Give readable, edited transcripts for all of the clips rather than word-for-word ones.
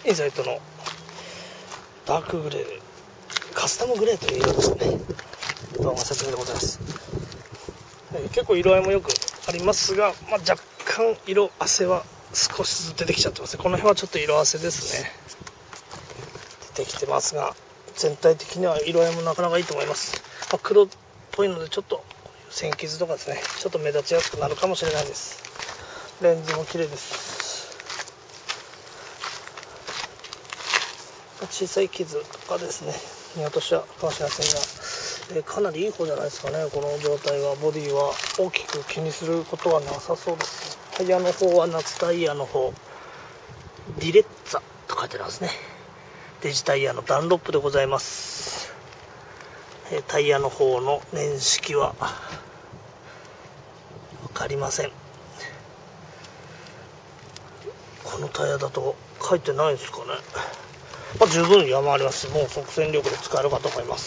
インサイトのダークグレー、カスタムグレーという色ですね。どうも説明でございます。結構色合いもよくありますが、若干色あせは少しずつ出てきちゃってますね。この辺はちょっと色あせですね。出てきてますが、全体的には色合いもなかなかいいと思います。黒っぽいのでちょっと線傷とかですね、ちょっと目立ちやすくなるかもしれないです。レンズも綺麗です。小さい傷とかですね、見落としはかもしれませんが、かなりいい方じゃないですかね。この状態は。ボディは大きく気にすることはなさそうです。タイヤの方は夏タイヤの方、ディレッツァと書いてありますね。デジタイヤのダンロップでございます。タイヤの方の年式は分かりません。このタイヤだと書いてないですかね。十分山ありますし、もう即戦力で使えるかと思います。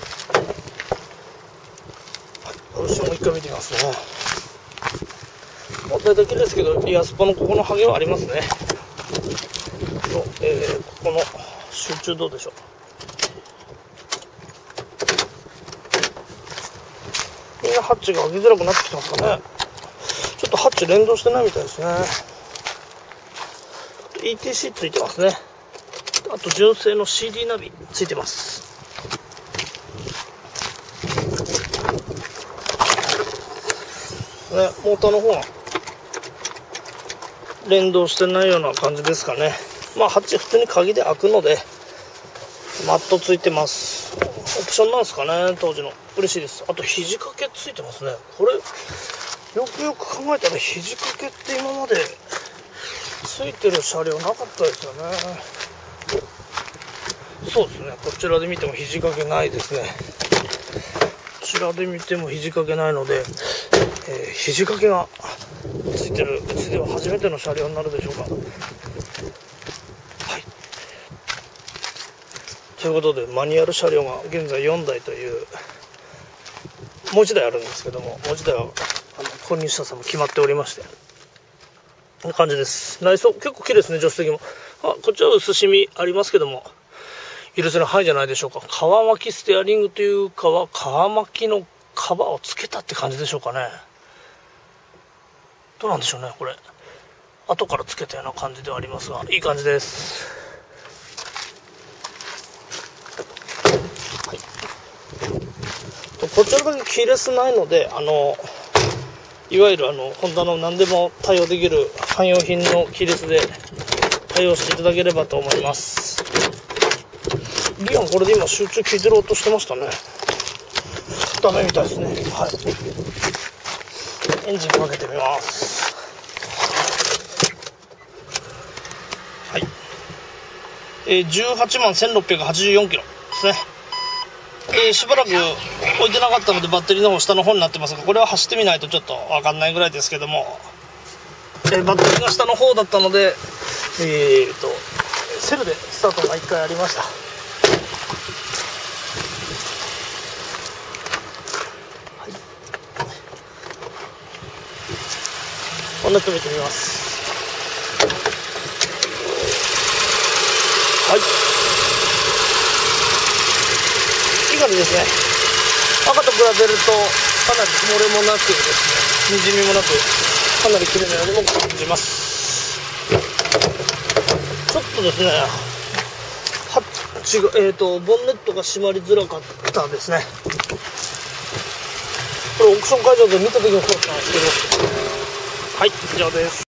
後ろも一回見てみますね。大体綺麗ですけど、リアスパのここのハゲはありますね。ここの集中どうでしょう。みんなハッチが開けづらくなってきてますかね。ちょっとハッチ連動してないみたいですね。ETC ついてますね。あと純正の CD ナビついてます。モーターの方は連動してないような感じですかね。ハッチ普通に鍵で開くのでマットついてます。オプションなんですかね、当時の。嬉しいです。あと肘掛けついてますね。これよくよく考えたら肘掛けって今までついてる車両なかったですよね。そうですね、こちらで見ても肘掛けないですね。こちらで見ても肘掛けないので、肘掛けがついてるうちでは初めての車両になるでしょうか。はい。ということで、マニュアル車両が現在4台という、もう1台あるんですけども、もう1台は購入者さんも決まっておりまして、こんな感じです。内装結構綺麗ですね。助手席もこっちは薄シミありますけども、許せる範囲じゃないでしょうか。革巻きステアリングというかは革巻きのカバーをつけたって感じでしょうかね。どうなんでしょうね、これ後からつけたような感じではありますが、いい感じです。はい、こちらだけキーレスないので、いわゆるホンダの何でも対応できる汎用品のキーレスで対応していただければと思います。リアンこれで今集中効いてる音してましたね。ダメみたいですね。はい、エンジンかけてみます。はい、18万1684キロですね。しばらく置いてなかったのでバッテリーの方下の方になってますが、これは走ってみないとちょっと分かんないぐらいですけども、バッテリーが下の方だったので、セルでスタートが1回ありました。はい、ボンネット見てみます。はい、いい感じですね。赤と比べるとかなり漏れもなくですね、にじみもなくかなり綺麗なようにも感じます。ちょっとですね、ハッチがボンネットが閉まりづらかったですね。これオークション会場で見た時もそうだったんですけど、はい、以上です。